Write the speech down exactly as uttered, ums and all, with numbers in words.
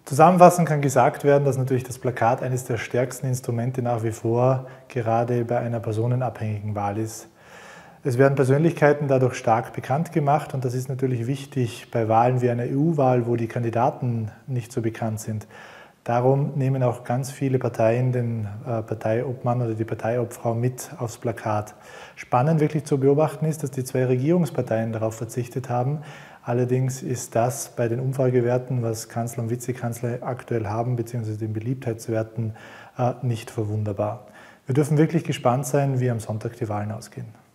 Zusammenfassend kann gesagt werden, dass natürlich das Plakat eines der stärksten Instrumente nach wie vor gerade bei einer personenabhängigen Wahl ist. Es werden Persönlichkeiten dadurch stark bekannt gemacht und das ist natürlich wichtig bei Wahlen wie einer E U-Wahl, wo die Kandidaten nicht so bekannt sind. Darum nehmen auch ganz viele Parteien den äh, Parteiobmann oder die Parteiobfrau mit aufs Plakat. Spannend wirklich zu beobachten ist, dass die zwei Regierungsparteien darauf verzichtet haben. Allerdings ist das bei den Umfragewerten, was Kanzler und Vizekanzler aktuell haben, beziehungsweise den Beliebtheitswerten, äh, nicht verwunderbar. Wir dürfen wirklich gespannt sein, wie am Sonntag die Wahlen ausgehen.